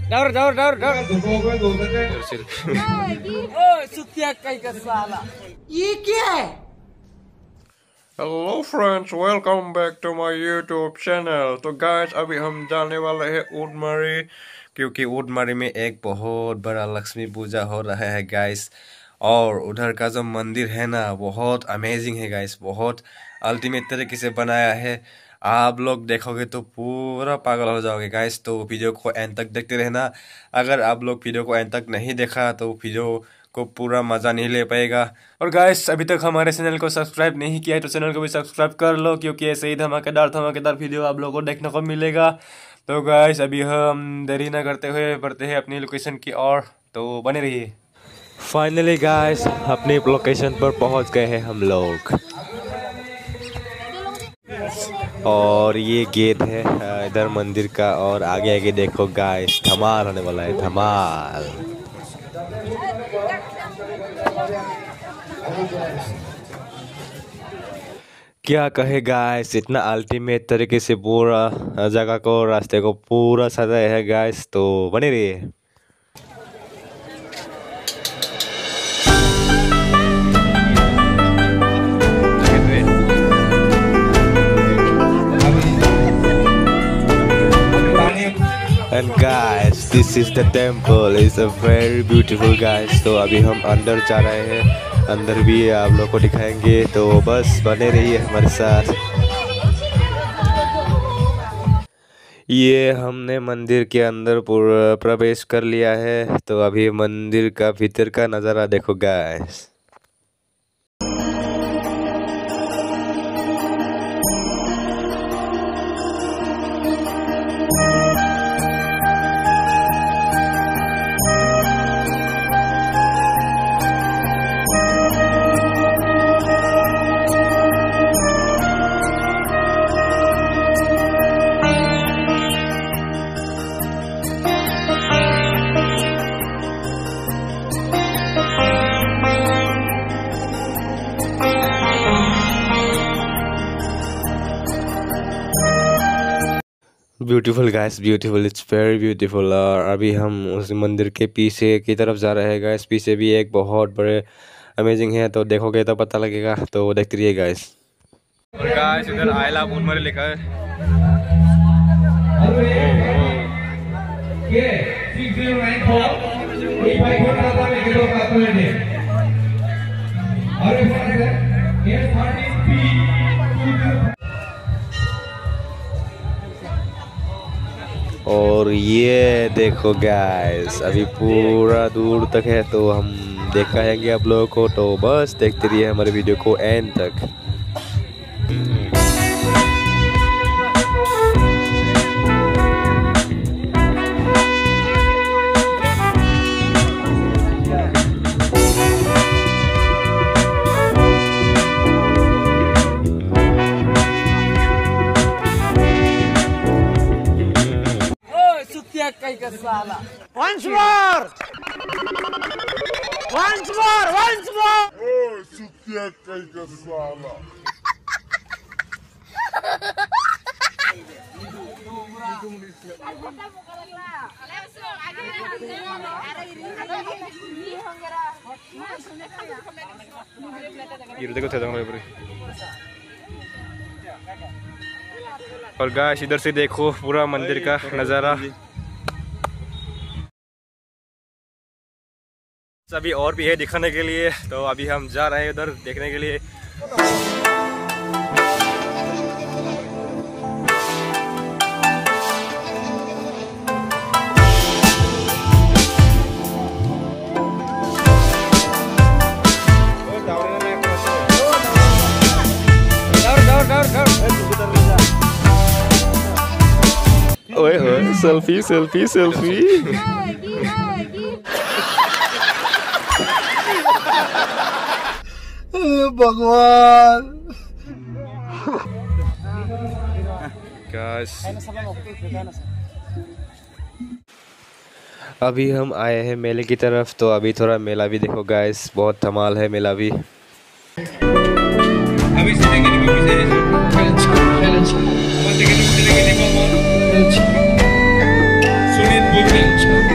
Daur. ये क्या है? Hello friends, welcome back to my YouTube channel. तो गाइस अभी हम जाने वाले हैं ऊंटमारी, क्योंकि ऊंटमारी में एक बहुत बड़ा लक्ष्मी पूजा हो रहा है गाइस। और उधर का जो मंदिर है ना, बहुत अमेजिंग है गाइस, बहुत अल्टीमेट तरीके से बनाया है। आप लोग देखोगे तो पूरा पागल हो जाओगे गाइस। तो वीडियो को एंड तक देखते रहना। अगर आप लोग वीडियो को एंड तक नहीं देखा तो वीडियो को पूरा मजा नहीं ले पाएगा। और गाइस अभी तक हमारे चैनल को सब्सक्राइब नहीं किया है तो चैनल को भी सब्सक्राइब कर लो, क्योंकि ऐसे ही धमाकेदार वीडियो आप लोगों को देखने को मिलेगा। तो गाइस अभी हम देरी ना करते हुए बढ़ते हैं अपनी लोकेशन की ओर, तो बने रहिए। फाइनली गाइस अपनी लोकेशन पर पहुंच गए हैं हम लोग, और ये गेट है इधर मंदिर का। और आगे आगे देखो गाइस, धमाल होने वाला है, धमाल। क्या कहे गाइस, इतना अल्टीमेट तरीके से पूरा जगह को, रास्ते को पूरा सजाया है गाइस। तो बने रहिए। And guys, this is the temple. It's a very beautiful guys. तो अभी हम अंदर जा रहे हैं, अंदर भी आप लोग को दिखाएंगे, तो बस बने रहिए हमारे साथ। ये हमने मंदिर के अंदर पूरा प्रवेश कर लिया है, तो अभी मंदिर का भीतर का नज़ारा देखो guys. Beautiful guys, beautiful, it's very beautiful. और अभी हम उस मंदिर के पीछे की तरफ जा रहे हैं गाइस। पीछे भी एक बहुत बड़े अमेजिंग है, तो देखोगे तो पता लगेगा, तो देखते रहिए गाइस। और गाइस इधर आई लव ऊंटमारी लिखा है। और ये देखो गाइस, अभी पूरा दूर तक है, तो हम दिखाएंगे आप लोगों को, तो बस देखते रहिए हमारे वीडियो को एंड तक। Once more! Once more! Once more! Oh, Sutia Kaiga Sala. और गाइस इधर से देखो पूरा मंदिर का नज़ारा। अभी और भी है दिखाने के लिए, तो अभी हम जा रहे हैं उधर देखने के लिए। ओए ओए, सेल्फी सेल्फी सेल्फी। भगवान। अभी हम आए हैं मेले की तरफ, तो अभी थोड़ा मेला भी देखो गाइस, बहुत धमाल है मेला भी। Sunit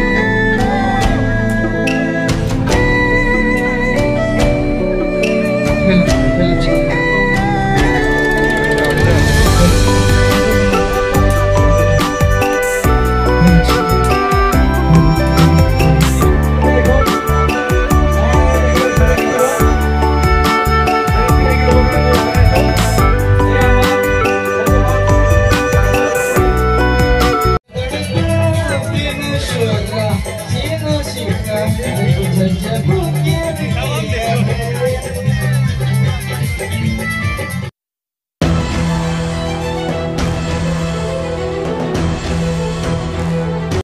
जय जय